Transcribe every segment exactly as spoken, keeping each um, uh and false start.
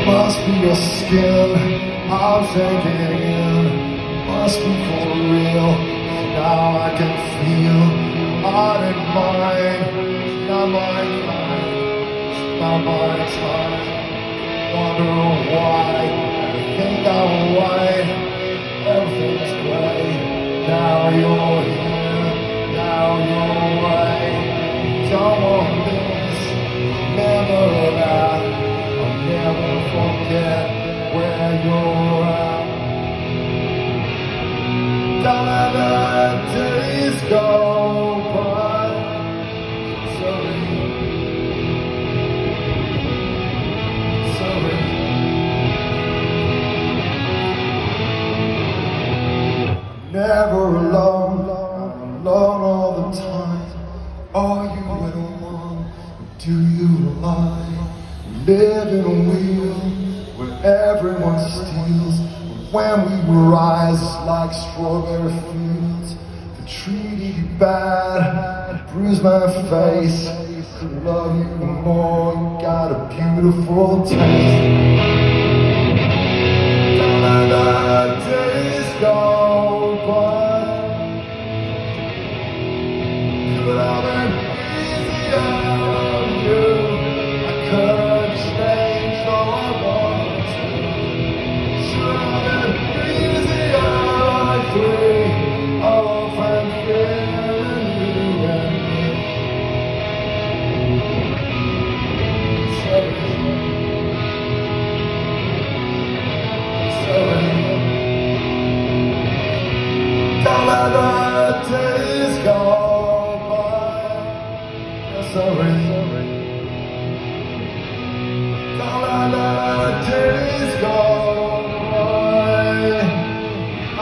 Must be your skin, I'm sinking in. Must be for real, now I can feel. Heart and mind, not my kind, not my time. Wonder why, I think I'm right. Everything's great, now you're here, now you're right. Don't want this, never that. I'll never forget where you're at. Don't let the days go by. Sorry, sorry. Never alone, I'm alone all the time. Are you at one? Do you lie? Live in a wheel where everyone steals. When we were eyes like strawberry fields, they treated you bad, bruised my face. Could love you more, you got a beautiful taste. Don't let the days go by. Could have been easier on you. I could change all I wanted to. Should have been easier on three. Oh, I'm feeling you and me. Sorry, sorry. Don't let the days go by. Sorry, sorry. Don't let the days go by. I,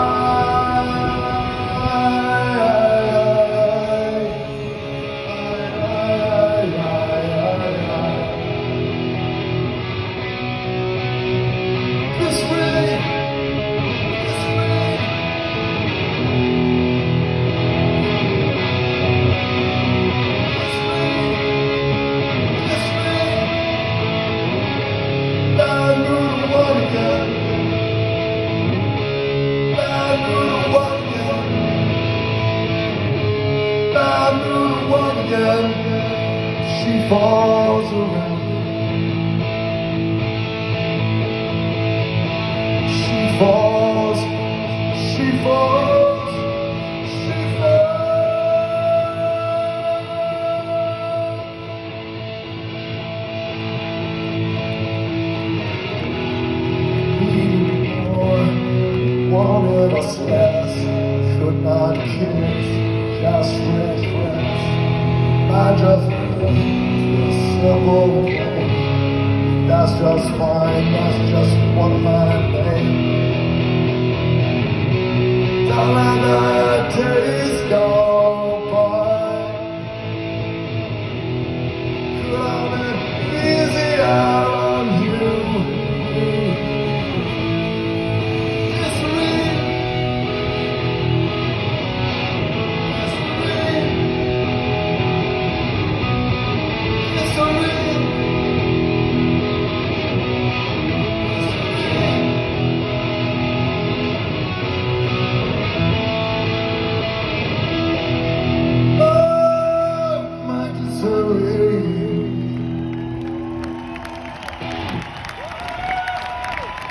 I, I, I, this way, this way. She falls around. She falls, she falls, she falls. Wanted us less, could not kiss, just regrets. I just simple game. That's just fine, that's just one of my names. Don't let the days go.